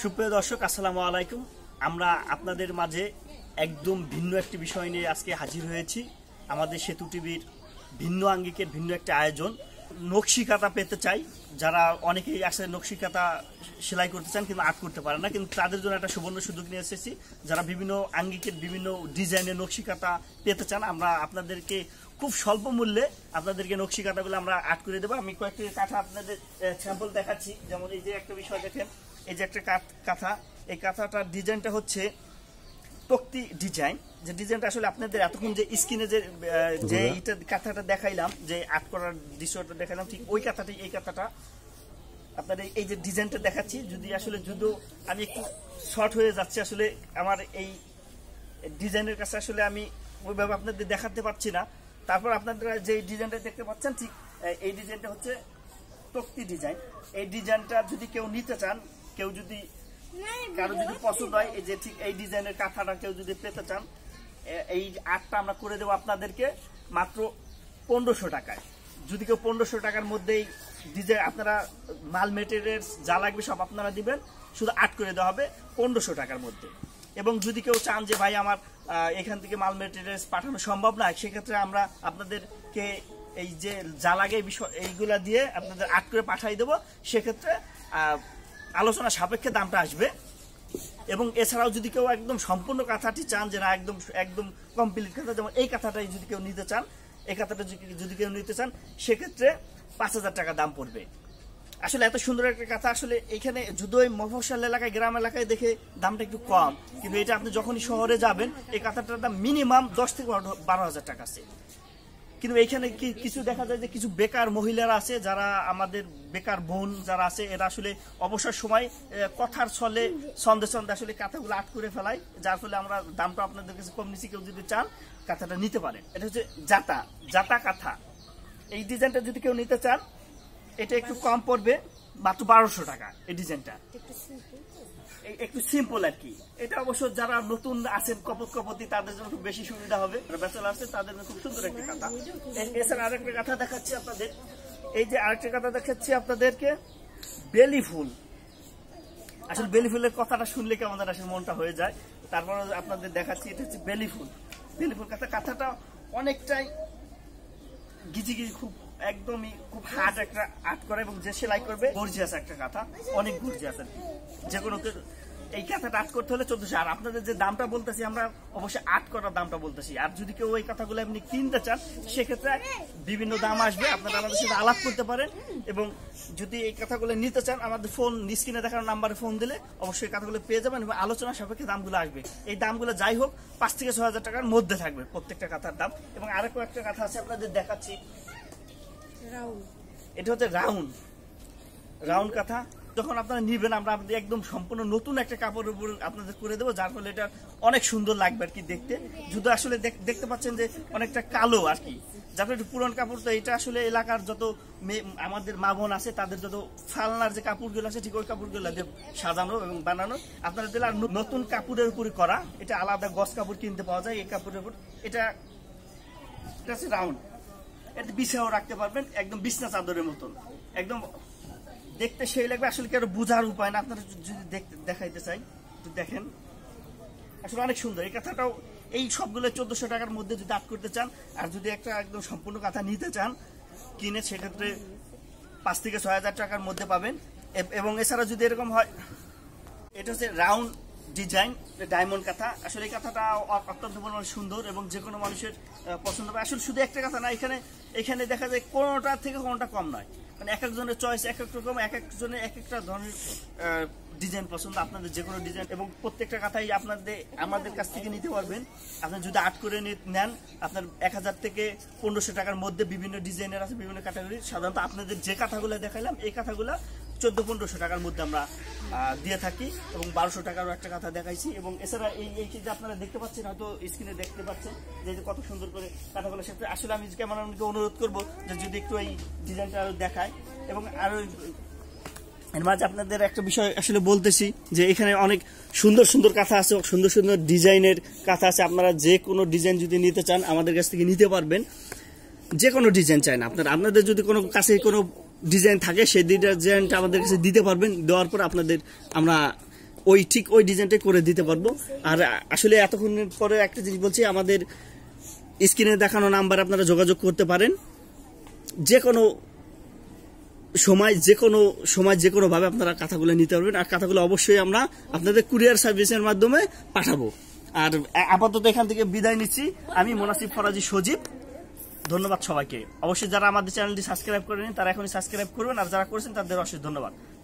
সুপ্রিয় দর্শক, আসসালামু আলাইকুম। আমরা আপনাদের মাঝে একদম ভিন্ন একটি বিষয় নিয়ে আজকে হাজির হয়েছি। আমাদের সেতু টিভির ভিন্ন আঙ্গিকের ভিন্ন একটা আয়োজন। নকশি কাঁথা পেতে চাই, যারা অনেকেই আসলে নকশি কাঁথা সেলাই করতে চান কিন্তু আর্ট করতে পারে না, কিন্তু তাদের জন্য একটা সুবর্ণ সুযোগ নিয়ে এসেছি। যারা বিভিন্ন আঙ্গিকের বিভিন্ন ডিজাইনের নকশি কাঁথা পেতে চান, আমরা আপনাদেরকে খুব স্বল্প মূল্যে আপনাদেরকে নকশি কাঁথাগুলো আমরা আর্ট করে দেবো। আমি কয়েকটি কাঁথা আপনাদের স্যাম্পল দেখাচ্ছি। যেমন এই যে একটা বিষয় দেখেন, এই যে একটা কাঁথা, এই কাঁথাটার ডিজাইনটা হচ্ছে তক্তি ডিজাইন। যে ডিজাইনটা আসলে আপনাদের এতক্ষণ যে স্ক্রিনে যে এইটা কাঁথাটা দেখাইলাম, যে আর্ট করার দৃশ্যটা দেখাইলাম, ঠিক ওই কাঁথাটাই। এই কাঁথাটা আপনাদের এই যে ডিজাইনটা দেখাচ্ছি, যদি আসলে যদিও আমি একটু শর্ট হয়ে যাচ্ছে, আসলে আমার এই ডিজাইনের কাছে আসলে আমি ওইভাবে আপনাদের দেখাতে পারছি না। তারপর আপনারা যে ডিজাইনটা দেখতে পাচ্ছেন, ঠিক এই ডিজাইনটা হচ্ছে তক্তি ডিজাইন। এই ডিজাইনটা যদি কেউ নিতে চান, কেউ যদি কারো যদি পছন্দ হয়, এই যে ঠিক এই ডিজাইনের কাঁথাটা কেউ যদি পেতে চান, এই আর্টটা আমরা করে দেবো আপনাদেরকে মাত্র 1500 টাকায়। যদি কেউ 1500 টাকার মধ্যেই ডিজাইন, আপনারা মাল মেটেরিয়ালস যা লাগবে সব আপনারা দিবেন, শুধু আর্ট করে দেওয়া হবে 1500 টাকার মধ্যে। এবং যদি কেউ চান যে ভাই আমার এখান থেকে মাল মেটেরিয়ালস পাঠানো সম্ভব না, সেক্ষেত্রে আমরা আপনাদেরকে এই যে যা লাগে বিষয় এইগুলা দিয়ে আপনাদের আর্ট করে পাঠিয়ে দেবো। সেক্ষেত্রে আলোচনা সাপেক্ষে দামটা আসবে। এবং এছাড়াও যদি কেউ একদম সম্পূর্ণ কাঁথাটি চান, যে না একদম একদম কমপ্লিট কাঁথা, যেমন এই কাঁথাটাই যদি কেউ নিতে চান, এই কাঁথাটা যদি কেউ নিতে চান, সেক্ষেত্রে 5000 টাকা দাম পড়বে। আসলে এত সুন্দর একটা কাঁথা, আসলে এখানে যদিও মফস্বল এলাকায়, গ্রাম এলাকায় দেখে দামটা একটু কম, কিন্তু এটা আপনি যখনই শহরে যাবেন, এই কাঁথাটার দাম মিনিমাম 10 থেকে 12,000 টাকা আছে। কিন্তু এইখানে কিছু দেখা যায় যে কিছু বেকার মহিলারা আছে, যারা আমাদের বেকার বোন যারা আছে, এরা আসলে অবসর সময় কথার ছলে ছন্দে ছন্দে আসলে কাঁথাগুলো আর্ট করে ফেলায়, যার ফলে আমরা দামটা আপনাদের কাছে কম নিচ্ছি। কেউ যদি চান কাঁথাটা নিতে পারেন। এটা হচ্ছে জাতা কাঁথা। এই ডিজাইনটা যদি কেউ নিতে চান, এটা একটু কম পড়বে, মাত্র 1200 টাকা। এই ডিজাইনটা একটু সিম্পল আর কি। এটা অবশ্য যারা নতুন আছেন কপতি, তাদের জন্য খুব বেশি সুবিধা হবে। ব্যাচেলর আছে তাদের জন্য খুব সুন্দর একটা কাঁথা। এছাড়া আরেকটা কাঁথা দেখাচ্ছি আপনাদের। এই যে আরেকটা কাঁথা দেখাচ্ছি আপনাদেরকে, বেলি ফুল। আসলে বেলি ফুলের কথাটা শুনলে কি আমাদের আসলে মনটা হয়ে যায়। তারপর আপনাদের দেখাচ্ছি, এটা হচ্ছে বেলি ফুল। বেলি ফুল কাঁথাটা অনেকটাই গিজি খুব একদমই খুব হার্ড একটা আর্ট করে, এবং যে সেলাই করবে গর্জিয়াস একটা কাঁথা, অনেক গর্জিয়াস আর কি। যে কোনো এই কাঁথাটা আর্ট করতে হলে 1400। আর আপনাদের যে দামটা বলতেছি, আমরা অবশ্যই আর্ট করার দামটা বলতেছি। আর যদি কেউ ওই কাঁথাগুলো এমনি কিনতে চান, সেক্ষেত্রে বিভিন্ন দাম আসবে, আপনারা আমাদের সাথে আলাপ করতে পারেন। এবং যদি এই কথাগুলো নিতে চান, আমাদের ফোন স্ক্রিনে দেখানো নাম্বারে ফোন দিলে অবশ্যই কথাগুলো পেয়ে যাবেন, এবং আলোচনা সাপেক্ষে দামগুলো আসবে। এই দামগুলো যাই হোক 5 থেকে 6000 টাকার মধ্যে থাকবে প্রত্যেকটা কাঁথার দাম। এবং আরো একটা কাঁথা আছে আপনাদের দেখাচ্ছি, এটা হচ্ছে রাউন্ড কাঁথা। যখন আপনারা নিবেন, আমরা আপনাদের একদম সম্পূর্ণ নতুন একটা কাপড়ের উপর আপনাদের করে দেবো, যার ফলে এটা অনেক সুন্দর লাগবে আর কি দেখতে। যদি আসলে দেখতে পাচ্ছেন যে অনেকটা কালো আর কি, যার ফলে একটু পুরনো কাপড়। তো এটা আসলে এলাকার যত আমাদের মা বোন আছে, তাদের যত ফালনার যে কাপড়গুলো আছে, ঠিক ওই কাপড়গুলো দিয়ে সাজানো এবং বানানো। আপনারা দিলে নতুন কাপড়ের উপরে করা, এটা আলাদা গস কাপড় কিনতে পাওয়া যায় এই কাপড়ের উপর। এটা হচ্ছে রাউন্ড, এটা বিছাও রাখতে পারবেন, একদম বিছনা চাদরের মতন, একদম দেখতে সেই লাগবে। আসলে কেউ বোঝার উপায় না, আপনারা যদি দেখাইতে চাই দেখেন, আসলে অনেক সুন্দর এই কাঁথাটাও। এই সবগুলো 1400 টাকার মধ্যে যদি আর্ট করতে চান, আর যদি একটা একদম সম্পূর্ণ কাঁথা নিতে চান কিনে, সেক্ষেত্রে 5 থেকে 6000 টাকার মধ্যে পাবেন। এবং এছাড়া যদি এরকম হয়, এটা হচ্ছে রাউন্ড ডিজাইন ডায়মন্ড কাঁথা। আসলে এই কাঁথাটা অত্যন্ত পরিমাণে সুন্দর এবং যে কোনো মানুষের পছন্দ হবে। আসলে শুধু একটা কাঁথা না, এখানে দেখা যায় কোনোটা থেকে কোনোটা কম নয়, মানে এক একজনের চয়েস এক এক রকম, এক একজনের এক একটা ধরনের ডিজাইন পছন্দ। আপনাদের যে কোনো ডিজাইন, এবং প্রত্যেকটা কাঁথাই আমাদের কাছ থেকে নিতে পারবেন। আপনি যদি আর্ট করে নেন, আপনার 1000 থেকে 1500 টাকার মধ্যে বিভিন্ন ডিজাইনের আছে, বিভিন্ন ক্যাটাগরি। সাধারণত আপনাদের যে কাঁথাগুলো দেখাইলাম, এই কাঁথাগুলো 1400-1500 টাকার মধ্যে আমরা দিয়ে থাকি, এবং 1200 টাকারও একটা কাঁথা দেখাইছি। এবং এছাড়া এই যে আপনারা দেখতে পাচ্ছেন, হয়তো স্ক্রিনে দেখতে পাচ্ছেন যে কত সুন্দর করে কাঁথাগুলো। সেক্ষেত্রে আসলে আমি ক্যামেরাম্যানকে অনুরোধ করবো যে যদি একটু এই ডিজাইনটা আরো দেখায়। এবং আরো এর মাঝে আপনাদের একটা বিষয় আসলে বলতেছি, যে এখানে অনেক সুন্দর সুন্দর কাঁথা আছে, সুন্দর সুন্দর ডিজাইনের কাঁথা আছে। আপনারা যে কোনো ডিজাইন যদি নিতে চান, আমাদের কাছ থেকে নিতে পারবেন। যে কোনো ডিজাইন চাই না আপনাদের যদি কোনো কাছে কোনো ডিজাইন থাকে, সেই ডিজাইনটা আমাদের কাছে দিতে পারবেন। দেওয়ার পর আমরা ঠিক ওই ডিজাইনটাই করে দিতে পারবো। আর আসলে এতক্ষণ পরে একটা জিনিস বলছি, আমাদের স্ক্রিনে দেখানো নাম্বার আপনারা যোগাযোগ করতে পারেন, যে কোনো সময় যে কোনো ভাবে আপনারা কাঁথাগুলো নিতে পারবেন। আর কাঁথাগুলো অবশ্যই আমরা আপনাদের কুরিয়ার সার্ভিসের মাধ্যমে পাঠাবো। আর আপাতত এখান থেকে বিদায় নিচ্ছি, আমি মোনাসিব ফরাজি সজীব। ধন্যবাদ সবাইকে। অবশ্যই যারা আমাদের চ্যানেলটি সাবস্ক্রাইব করেনি তারা এখনই সাবস্ক্রাইব করবেন, আর যারা করেছেন তাদের অশেষ ধন্যবাদ।